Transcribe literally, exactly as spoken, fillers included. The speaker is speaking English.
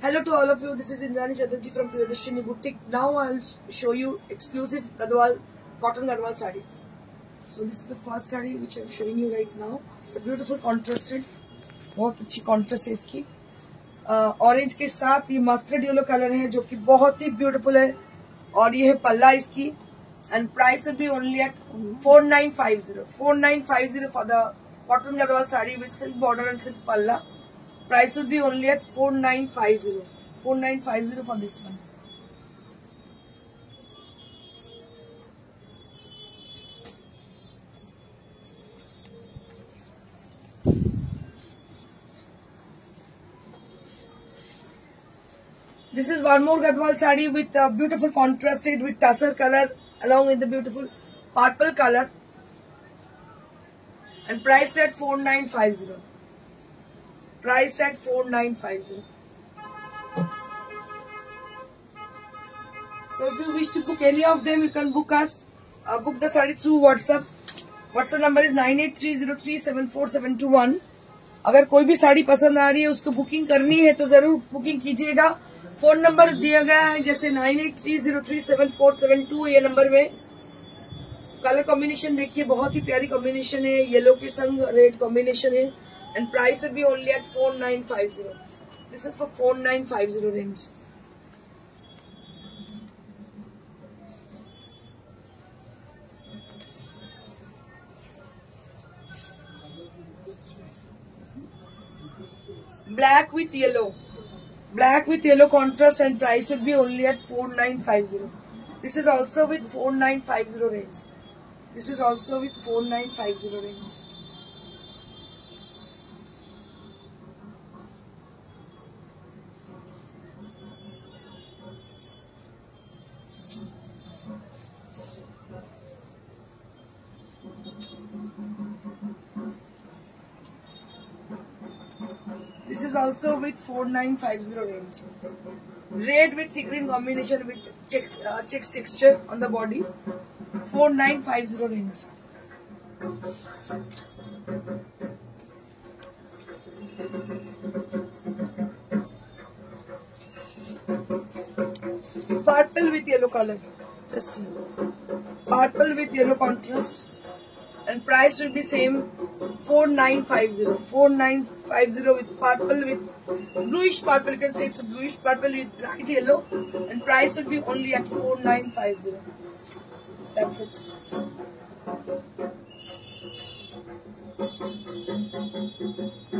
Hello to all of you. This is Indrani Chatterjee from Priyadarshini Boutique. Now I'll show you exclusive Gadwal cotton Gadwal sarees. So this is the first saree which I'm showing you right now. It's a beautiful contrasted. बहुत अच्छी contrast है इसकी. Orange के साथ ये mustard yellow colour है जो कि बहुत ही ब्यूटीफुल है और ये है पल्ला इसकी. And price will be only at four nine five zero. four nine five zero for the cotton Gadwal saree with silk border and silk palla. Price would be only at four nine five zero. four nine five zero for this one. This is one more Gadwal saree with a beautiful contrasted with tussar color along with the beautiful purple color and priced at four nine five zero. Priced at four nine five zero. So if you wish to book any of them, you can book us. Uh, book the saree through WhatsApp. WhatsApp number is nine eight three zero three seven four seven two one. अगर कोई भी साड़ी पसंद आ रही है उसको booking करनी है तो जरूर बुकिंग कीजिएगा. फोन नंबर दिया गया है जैसे nine eight three zero three seven four seven two. ये नंबर में कलर कॉम्बिनेशन देखिए बहुत ही प्यारी कॉम्बिनेशन है. येलो के संग रेड कॉम्बिनेशन है. And price will be only at four nine five zero. This is for four nine five zero range. Black with yellow. Black with yellow contrast and price will be only at four nine five zero. This is also with four nine five zero range. This is also with four nine five zero range. This is also with four nine five zero range. Red with sea green combination with checks, uh, checks texture on the body. four nine five zero range. Purple with yellow color. Just see. Purple with yellow contrast. And price will be same. four nine five zero. four nine five zero with purple with bluish purple. You can say it's a bluish purple with bright yellow. And price will be only at four nine five zero. That's it.